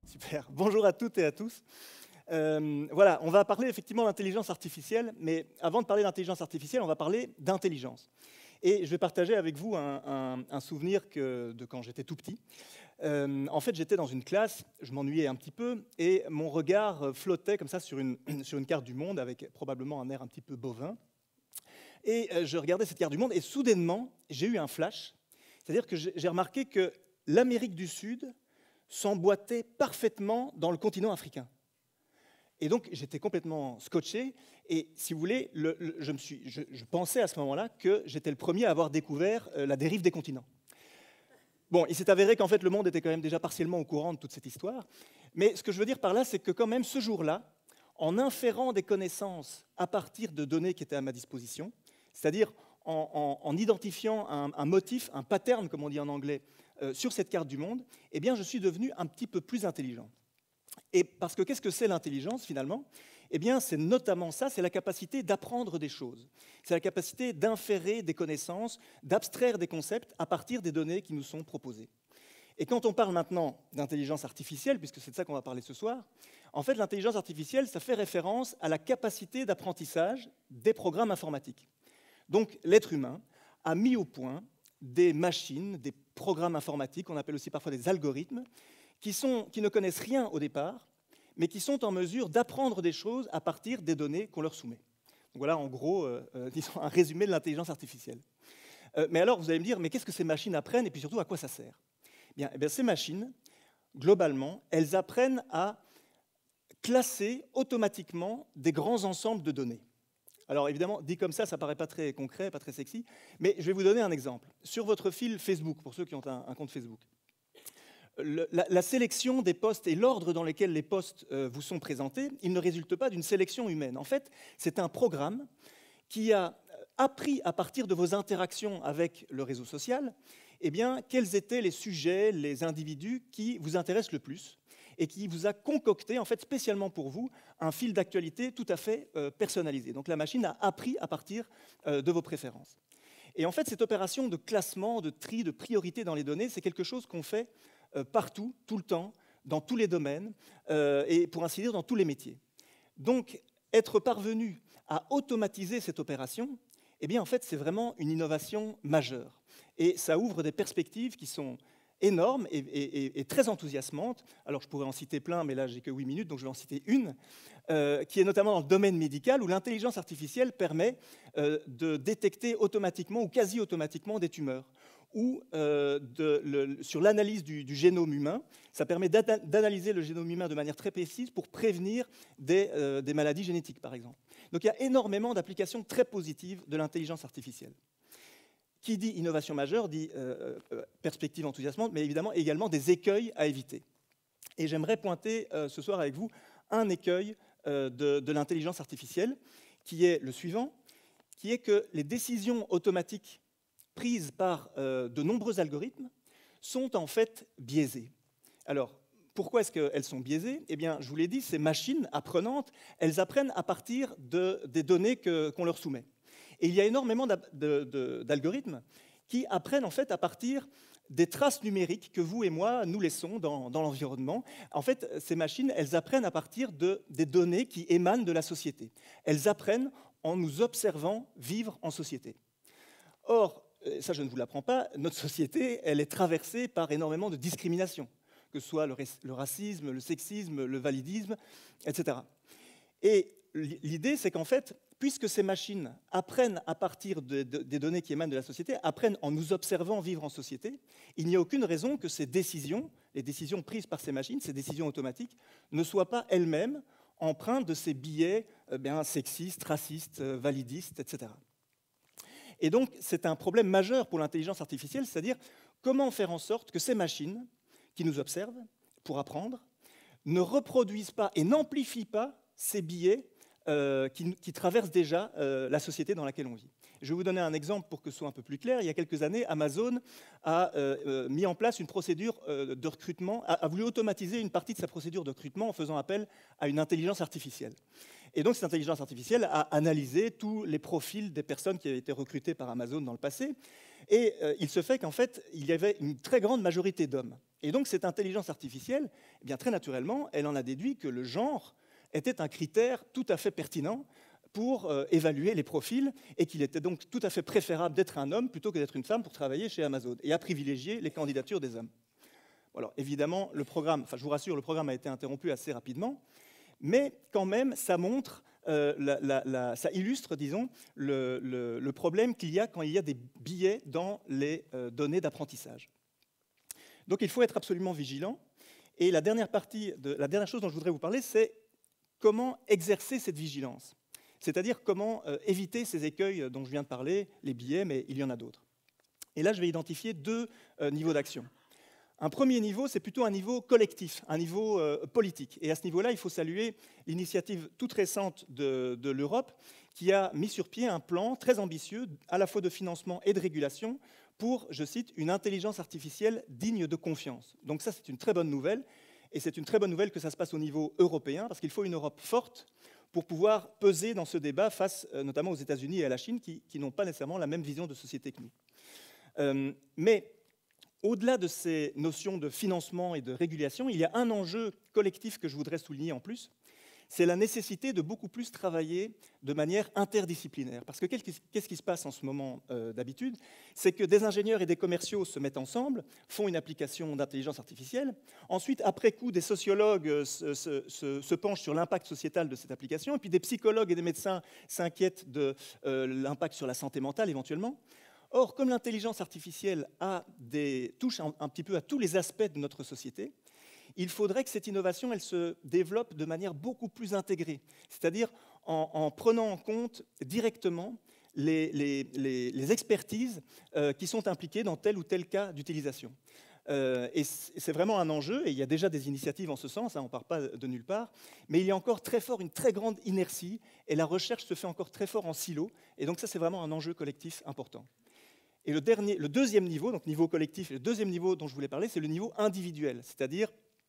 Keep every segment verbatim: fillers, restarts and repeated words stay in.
Super. Bonjour à toutes et à tous. Euh, voilà, on va parler effectivement d'intelligence artificielle, mais avant de parler d'intelligence artificielle, on va parler d'intelligence. Et je vais partager avec vous un, un, un souvenir que, de quand j'étais tout petit. Euh, en fait, j'étais dans une classe, je m'ennuyais un petit peu, et mon regard flottait comme ça sur une, sur une carte du monde, avec probablement un air un petit peu bovin. Et euh, je regardais cette carte du monde, et soudainement, j'ai eu un flash. C'est-à-dire que j'ai remarqué que l'Amérique du Sud s'emboîtait parfaitement dans le continent africain. Et donc, j'étais complètement scotché. Et si vous voulez, le, le, je, me suis, je, je pensais à ce moment-là que j'étais le premier à avoir découvert euh, la dérive des continents. Bon, il s'est avéré qu'en fait, le monde était quand même déjà partiellement au courant de toute cette histoire. Mais ce que je veux dire par là, c'est que quand même, ce jour-là, en inférant des connaissances à partir de données qui étaient à ma disposition, c'est-à-dire en, en, en identifiant un, un motif, un pattern, comme on dit en anglais, euh, sur cette carte du monde, eh bien, je suis devenu un petit peu plus intelligent. Et parce que qu'est-ce que c'est l'intelligence, finalement? Eh bien, c'est notamment ça, c'est la capacité d'apprendre des choses. C'est la capacité d'inférer des connaissances, d'abstraire des concepts à partir des données qui nous sont proposées. Et quand on parle maintenant d'intelligence artificielle, puisque c'est de ça qu'on va parler ce soir, en fait, l'intelligence artificielle, ça fait référence à la capacité d'apprentissage des programmes informatiques. Donc, l'être humain a mis au point des machines, des programmes informatiques, qu'on appelle aussi parfois des algorithmes, qui, sont, qui ne connaissent rien au départ, mais qui sont en mesure d'apprendre des choses à partir des données qu'on leur soumet. Donc voilà, en gros, euh, euh, disons, un résumé de l'intelligence artificielle. Euh, mais alors, vous allez me dire, mais qu'est-ce que ces machines apprennent, et puis surtout, à quoi ça sert? Bien, eh bien, ces machines, globalement, elles apprennent à classer automatiquement des grands ensembles de données. Alors évidemment, dit comme ça, ça ne paraît pas très concret, pas très sexy, mais je vais vous donner un exemple. Sur votre fil Facebook, pour ceux qui ont un, un compte Facebook, le, la, la sélection des posts et l'ordre dans lesquels les posts euh, vous sont présentés, il ne résulte pas d'une sélection humaine. En fait, c'est un programme qui a appris à partir de vos interactions avec le réseau social, eh bien, quels étaient les sujets, les individus qui vous intéressent le plus, et qui vous a concocté, en fait, spécialement pour vous, un fil d'actualité tout à fait euh, personnalisé. Donc la machine a appris à partir euh, de vos préférences. Et en fait, cette opération de classement, de tri, de priorité dans les données, c'est quelque chose qu'on fait euh, partout, tout le temps, dans tous les domaines, euh, et pour ainsi dire, dans tous les métiers. Donc, être parvenu à automatiser cette opération, eh bien, en fait, c'est vraiment une innovation majeure. Et ça ouvre des perspectives qui sont énorme et, et, et très enthousiasmante. Alors, je pourrais en citer plein, mais là, j'ai que huit minutes, donc je vais en citer une, euh, qui est notamment dans le domaine médical, où l'intelligence artificielle permet euh, de détecter automatiquement ou quasi automatiquement des tumeurs. Ou euh, de, le, sur l'analyse du, du génome humain, ça permet d'analyser le génome humain de manière très précise pour prévenir des, euh, des maladies génétiques, par exemple. Donc, il y a énormément d'applications très positives de l'intelligence artificielle. Qui dit innovation majeure, dit euh, euh, perspective enthousiasmante, mais évidemment également des écueils à éviter. Et j'aimerais pointer euh, ce soir avec vous un écueil euh, de, de l'intelligence artificielle, qui est le suivant, qui est que les décisions automatiques prises par euh, de nombreux algorithmes sont en fait biaisées. Alors, pourquoi est-ce qu'elles sont biaisées? Eh bien, je vous l'ai dit, ces machines apprenantes, elles apprennent à partir de, des données que, qu'on leur soumet. Et il y a énormément d'algorithmes qui apprennent en fait à partir des traces numériques que vous et moi nous laissons dans, dans l'environnement. En fait, ces machines, elles apprennent à partir de, des données qui émanent de la société. Elles apprennent en nous observant vivre en société. Or, ça je ne vous l'apprends pas, notre société, elle est traversée par énormément de discriminations, que ce soit le, le racisme, le sexisme, le validisme, et cetera. Et l'idée, c'est qu'en fait, puisque ces machines apprennent à partir de, de, des données qui émanent de la société, apprennent en nous observant vivre en société, il n'y a aucune raison que ces décisions, les décisions prises par ces machines, ces décisions automatiques, ne soient pas elles-mêmes empreintes de ces biais eh bien, sexistes, racistes, validistes, et cetera. Et donc, c'est un problème majeur pour l'intelligence artificielle, c'est-à-dire comment faire en sorte que ces machines, qui nous observent pour apprendre, ne reproduisent pas et n'amplifient pas ces biais Euh, qui, qui traverse déjà euh, la société dans laquelle on vit. Je vais vous donner un exemple pour que ce soit un peu plus clair. Il y a quelques années, Amazon a euh, euh, mis en place une procédure euh, de recrutement, a, a voulu automatiser une partie de sa procédure de recrutement en faisant appel à une intelligence artificielle. Et donc cette intelligence artificielle a analysé tous les profils des personnes qui avaient été recrutées par Amazon dans le passé. Et euh, il se fait qu'en fait, il y avait une très grande majorité d'hommes. Et donc cette intelligence artificielle, eh bien, très naturellement, elle en a déduit que le genre était un critère tout à fait pertinent pour euh, évaluer les profils, et qu'il était donc tout à fait préférable d'être un homme plutôt que d'être une femme pour travailler chez Amazon, et à privilégier les candidatures des hommes. Alors évidemment, le programme, enfin je vous rassure, le programme a été interrompu assez rapidement, mais quand même, ça montre, euh, la, la, la, ça illustre, disons, le, le, le problème qu'il y a quand il y a des biais dans les euh, données d'apprentissage. Donc il faut être absolument vigilant. Et la dernière partie, de, la dernière chose dont je voudrais vous parler, c'est comment exercer cette vigilance. C'est-à-dire comment euh, éviter ces écueils dont je viens de parler, les biais, mais il y en a d'autres. Et là, je vais identifier deux euh, niveaux d'action. Un premier niveau, c'est plutôt un niveau collectif, un niveau euh, politique. Et à ce niveau-là, il faut saluer l'initiative toute récente de, de l'Europe qui a mis sur pied un plan très ambitieux, à la fois de financement et de régulation, pour, je cite, une intelligence artificielle digne de confiance. Donc ça, c'est une très bonne nouvelle. Et c'est une très bonne nouvelle que ça se passe au niveau européen, parce qu'il faut une Europe forte pour pouvoir peser dans ce débat face euh, notamment aux États-Unis et à la Chine, qui, qui n'ont pas nécessairement la même vision de société que nous. Euh, mais au-delà de ces notions de financement et de régulation, il y a un enjeu collectif que je voudrais souligner en plus, c'est la nécessité de beaucoup plus travailler de manière interdisciplinaire. Parce que qu'est-ce qui se passe en ce moment euh, d'habitude? C'est que des ingénieurs et des commerciaux se mettent ensemble, font une application d'intelligence artificielle. Ensuite, après coup, des sociologues se, se, se, se penchent sur l'impact sociétal de cette application. Et puis des psychologues et des médecins s'inquiètent de euh, l'impact sur la santé mentale éventuellement. Or, comme l'intelligence artificielle a des, touche un, un petit peu à tous les aspects de notre société, il faudrait que cette innovation elle se développe de manière beaucoup plus intégrée, c'est-à-dire en, en prenant en compte directement les, les, les, les expertises euh, qui sont impliquées dans tel ou tel cas d'utilisation. Euh, et c'est vraiment un enjeu, et il y a déjà des initiatives en ce sens, hein, on ne part pas de nulle part, mais il y a encore très fort une très grande inertie, et la recherche se fait encore très fort en silo, et donc ça c'est vraiment un enjeu collectif important. Et le, dernier, le deuxième niveau, donc niveau collectif, et le deuxième niveau dont je voulais parler, c'est le niveau individuel, c'est-à-dire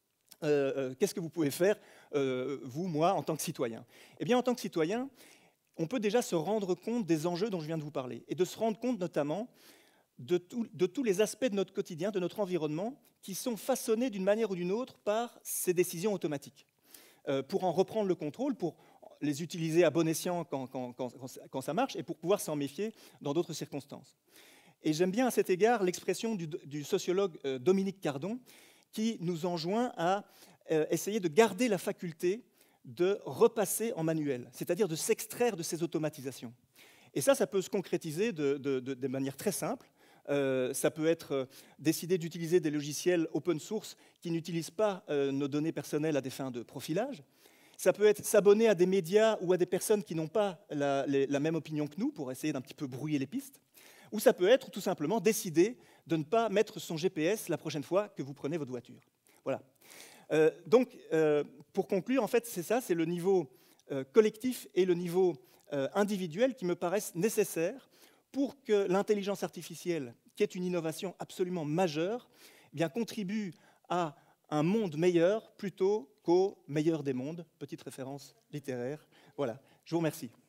euh, euh, qu'est-ce que vous pouvez faire, euh, vous, moi, en tant que citoyen? Eh bien, en tant que citoyen, on peut déjà se rendre compte des enjeux dont je viens de vous parler, et de se rendre compte notamment de, tout, de tous les aspects de notre quotidien, de notre environnement, qui sont façonnés d'une manière ou d'une autre par ces décisions automatiques. Euh, pour en reprendre le contrôle, pour les utiliser à bon escient quand, quand, quand, quand ça marche, et pour pouvoir s'en méfier dans d'autres circonstances. Et j'aime bien à cet égard l'expression du, du sociologue euh, Dominique Cardon, qui nous enjoint à euh, essayer de garder la faculté de repasser en manuel, c'est-à-dire de s'extraire de ces automatisations. Et ça, ça peut se concrétiser de, de, de, de manière très simple. Euh, ça peut être euh, décider d'utiliser des logiciels open source qui n'utilisent pas euh, nos données personnelles à des fins de profilage. Ça peut être s'abonner à des médias ou à des personnes qui n'ont pas la, les, la même opinion que nous pour essayer d'un petit peu brouiller les pistes. Ou ça peut être tout simplement décider de ne pas mettre son G P S la prochaine fois que vous prenez votre voiture. Voilà. Euh, donc, euh, pour conclure, en fait, c'est ça, c'est le niveau euh, collectif et le niveau euh, individuel qui me paraissent nécessaires pour que l'intelligence artificielle, qui est une innovation absolument majeure, eh bien, contribue à un monde meilleur plutôt qu'au meilleur des mondes. Petite référence littéraire. Voilà. Je vous remercie.